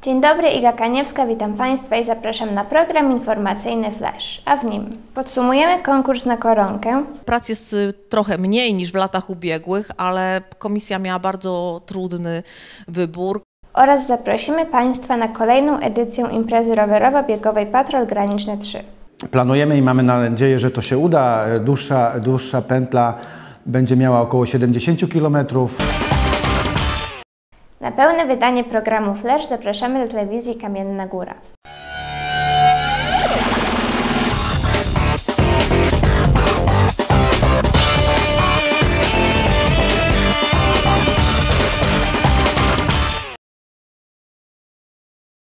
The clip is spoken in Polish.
Dzień dobry, Iga Kaniewska, witam Państwa i zapraszam na program informacyjny Flash, a w nim podsumujemy konkurs na koronkę. Prac jest trochę mniej niż w latach ubiegłych, ale komisja miała bardzo trudny wybór. Oraz zaprosimy Państwa na kolejną edycję imprezy rowerowo-biegowej Patrol Graniczny 3. Planujemy i mamy nadzieję, że to się uda. Dłuższa pętla będzie miała około 70 km. Na pełne wydanie programu Flash zapraszamy do telewizji Kamienna Góra.